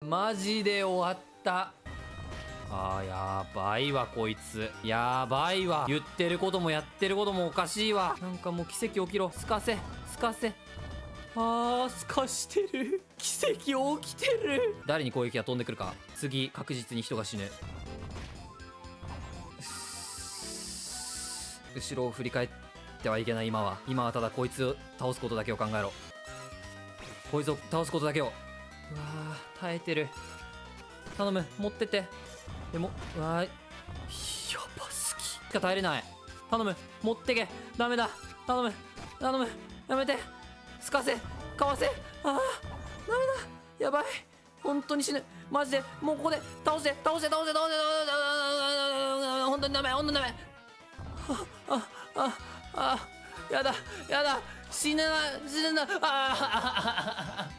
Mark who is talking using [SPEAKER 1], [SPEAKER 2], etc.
[SPEAKER 1] マジで終わった。やばいわこいつ。やばいわ。言ってることもやってることもおかしいわ。なんかもう奇跡起きろ。すかせすかせ。すかしてる。奇跡起きてる。誰に攻撃が飛んでくるか。次確実に人が死ぬ。後ろを振り返ってはいけない。今はただこいつを倒すことだけを考えろ。こいつを倒すことだけを。うわー耐えてる。頼む持ってて。でもうわーやばすぎしか耐えれない。頼む持ってけ。ダメだ。頼むやめて。すかせかわせ。ダメだ。やばい本当に死ぬ。マジでもうここで倒して本当にダメやだ死ぬな。